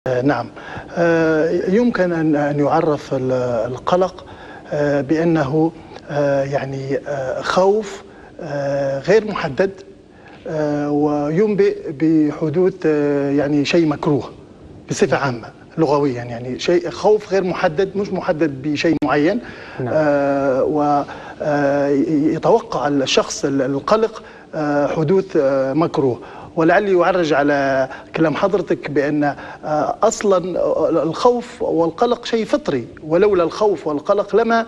نعم. يمكن أن يعرف القلق بأنه يعني خوف غير محدد، وينبئ بحدوث يعني شيء مكروه بصفة عامة لغويا، يعني شيء خوف غير محدد، مش محدد بشيء معين. ويتوقع الشخص القلق حدوث مكروه. ولعلي يعرج على كلام حضرتك بأن أصلا الخوف والقلق شيء فطري، ولولا الخوف والقلق لما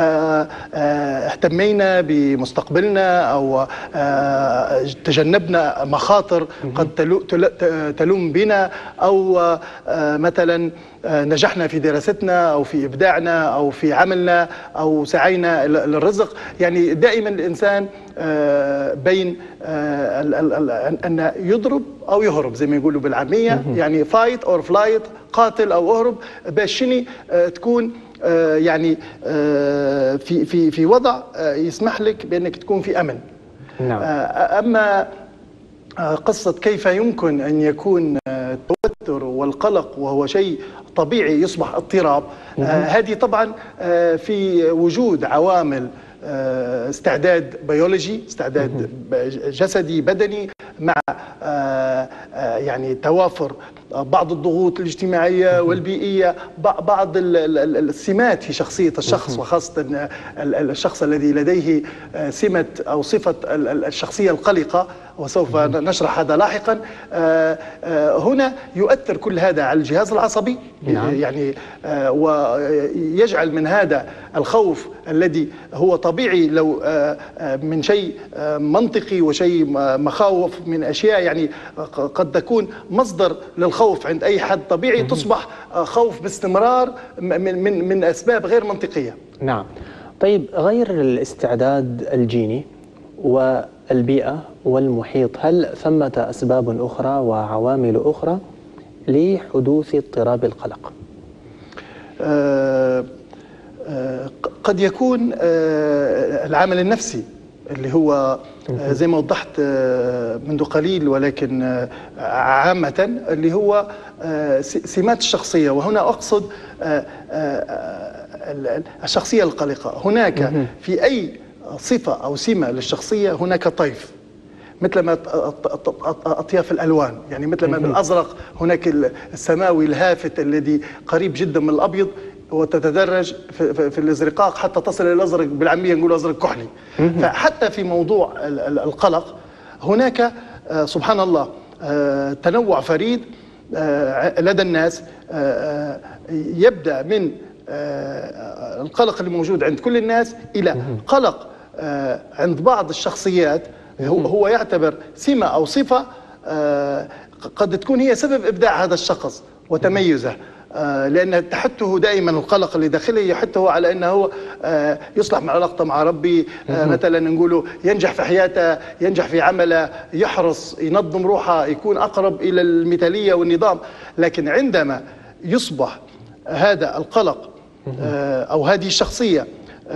اهتمينا بمستقبلنا أو تجنبنا مخاطر قد تلوم بنا، أو مثلا نجحنا في دراستنا أو في إبداعنا أو في عملنا أو سعينا للرزق. يعني دائما الإنسان بين أن يضرب أو يهرب زي ما يقولوا بالعامية، يعني فايت أو فلايت، قاتل أو أهرب، باش شني تكون يعني في وضع يسمح لك بأنك تكون في أمن. أما قصة كيف يمكن أن يكون التوتر والقلق وهو شيء طبيعي يصبح اضطراب، هذه طبعا في وجود عوامل استعداد بيولوجي، استعداد جسدي بدني، مع يعني توافر بعض الضغوط الاجتماعية والبيئية، بعض السمات في شخصية الشخص، وخاصة الشخص الذي لديه سمة أو صفة الشخصية القلقة، وسوف نشرح هذا لاحقا. هنا يؤثر كل هذا على الجهاز العصبي، يعني ويجعل من هذا الخوف الذي هو طبيعي لو من شيء منطقي وشيء مخاوف من أشياء يعني قد تكون مصدر للخوف عند أي حد طبيعي، تصبح خوف باستمرار من أسباب غير منطقية. نعم. طيب، غير الاستعداد الجيني والبيئة والمحيط، هل ثمة أسباب أخرى وعوامل أخرى لحدوث اضطراب القلق؟ قد يكون العامل النفسي اللي هو زي ما وضحت منذ قليل، ولكن عامة اللي هو سمات الشخصية، وهنا أقصد الشخصية القلقة. هناك في أي صفة أو سمة للشخصية هناك طيف، مثل ما أطياف الألوان، يعني مثل ما بالأزرق هناك السماوي الهافت الذي قريب جدا من الأبيض، وتتدرج في الازرقاق حتى تصل الى الازرق، بالعاميه نقول ازرق كحلي. فحتى في موضوع القلق هناك سبحان الله تنوع فريد لدى الناس، يبدا من القلق اللي موجود عند كل الناس الى قلق عند بعض الشخصيات هو يعتبر سمه او صفه قد تكون هي سبب ابداع هذا الشخص وتميزه، لأن تحته دائما القلق اللي داخله يحته على أنه يصلح مع علاقته مع ربي، مثلا نقوله ينجح في حياته، ينجح في عمله، يحرص، ينظم روحه، يكون أقرب إلى المثالية والنظام. لكن عندما يصبح هذا القلق أو هذه الشخصية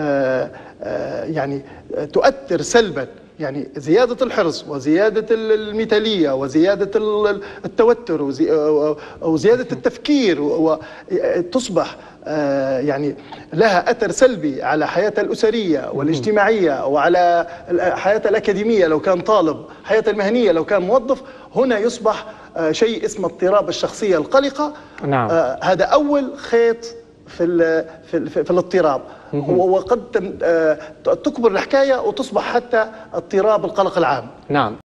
يعني تؤثر سلبا، يعني زيادة الحرص وزيادة المثالية وزيادة التوتر وزيادة التفكير، وتصبح يعني لها أثر سلبي على حياتها الأسرية والاجتماعية وعلى حياتها الأكاديمية لو كان طالب، حياتها المهنية لو كان موظف. هنا يصبح شيء اسمه اضطراب الشخصية القلقة. هذا أول خيط في الاضطراب، وقد تكبر الحكاية وتصبح حتى اضطراب القلق العام.